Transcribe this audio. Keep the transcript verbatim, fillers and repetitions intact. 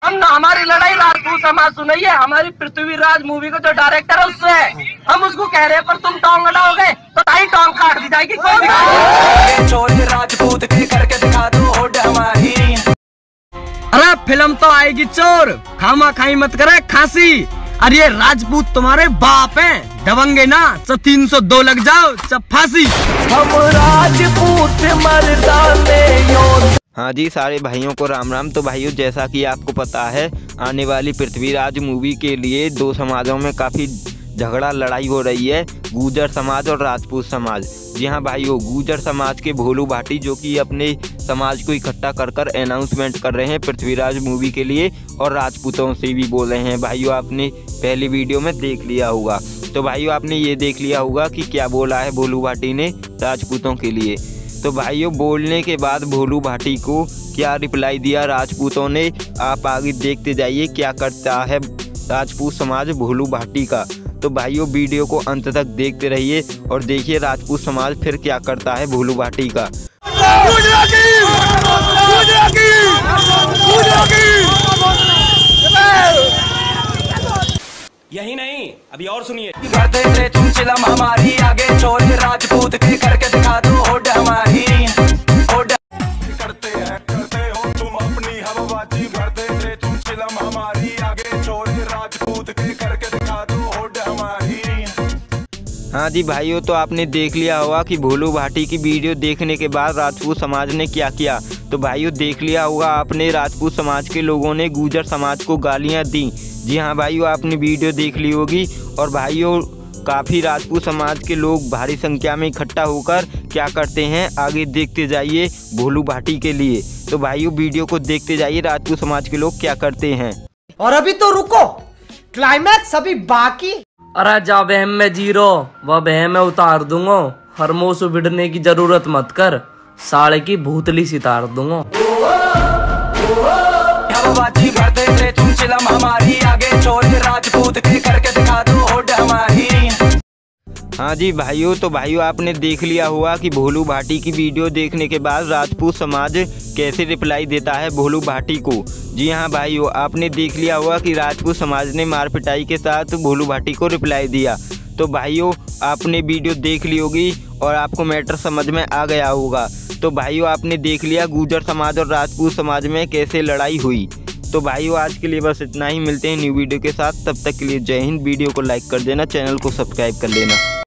हम ना हमारी लड़ाई राजपूत समाज सुनिए, हमारी पृथ्वीराज मूवी का जो डायरेक्टर है उससे है। हम उसको कह रहे हैं पर तुम टोंग अड़ाओगे तो ताई टोंग काट दी जाएगी। कोई चोर राजपूत के करके दिखा दो होड़ हमारी। अरे फिल्म तो आएगी चोर, खामा खाई मत करे खांसी। अरे ये राजपूत तुम्हारे बाप हैं, दबंगे ना तो तीन सौ दो लग जाओ चप फांसी। हम राजपूत मर्दाने योद्धा। हाँ जी, सारे भाइयों को राम राम। तो भाइयों, जैसा कि आपको पता है, आने वाली पृथ्वीराज मूवी के लिए दो समाजों में काफ़ी झगड़ा लड़ाई हो रही है, गुर्जर समाज और राजपूत समाज। जी हाँ भाइयों, गुर्जर समाज के भोलू भाटी जो कि अपने समाज को इकट्ठा कर कर अनाउंसमेंट कर रहे हैं पृथ्वीराज मूवी के लिए, और राजपूतों से भी बोल रहे हैं। भाइयों, आपने पहली वीडियो में देख लिया होगा। तो भाइयों, आपने ये देख लिया होगा कि क्या बोला है भोलू भाटी ने राजपूतों के लिए। तो भाइयों, बोलने के बाद भोलू भाटी को क्या रिप्लाई दिया राजपूतों ने, आप आगे देखते जाइए क्या करता है राजपूत समाज भोलू भाटी का। तो भाइयों, वीडियो को अंत तक देखते रहिए और देखिए राजपूत समाज फिर क्या करता है भोलू भाटी का। यही नहीं, अभी और सुनिए। करते थे तुम चिलम हमारी, आगे चोर राजपूत के करके दिखा दो होड़ हमारी। होड़ करते हैं करते हो तुम अपनी हवाबाजी, करते थे तुम चिलम हमारी, आगे चोर राजपूत के करके दिखा दो होड़ हमारी। हाँ जी भाइयों, तो आपने देख लिया होगा कि भोलू भाटी की वीडियो देखने के बाद राजपूत समाज ने क्या किया। तो भाइयों, देख लिया होगा आपने, राजपूत समाज के लोगों ने गुर्जर समाज को गालियां दी। जी हाँ भाइयों, आपने वीडियो देख ली होगी। और भाइयों, काफ़ी राजपूत समाज के लोग भारी संख्या में इकट्ठा होकर क्या करते हैं, आगे देखते जाइए भोलू भाटी के लिए। तो भाइयों, वीडियो को देखते जाइए राजपूत समाज के लोग क्या करते हैं। और अभी तो रुको, क्लाइमैक्स अभी बाकी। अरे जा बहम में जीरो, वह बहम में उतार दूंगा। हर मोसू बिड़ने की जरूरत मत कर, साले की भूतली सितार दूंगा। हवाबाजी करते थे तुम चिलम हमारी, आगे चोर राजपूत के करके दिखा दो होड़ हमारी। हाँ जी भाइयों, तो भाइयों आपने देख लिया होगा कि भोलू भाटी की वीडियो देखने के बाद राजपूत समाज कैसे रिप्लाई देता है भोलू भाटी को। जी हाँ भाइयों, आपने देख लिया होगा कि राजपूत समाज ने मार पिटाई के साथ भोलू भाटी को रिप्लाई दिया। तो भाइयों, आपने वीडियो देख ली होगी और आपको मैटर समझ में आ गया होगा। तो भाइयों, आपने देख लिया गुर्जर समाज और राजपूत समाज में कैसे लड़ाई हुई। तो भाइयों, आज के लिए बस इतना ही। मिलते हैं न्यू वीडियो के साथ, तब तक के लिए जय हिंद। वीडियो को लाइक कर देना, चैनल को सब्सक्राइब कर लेना।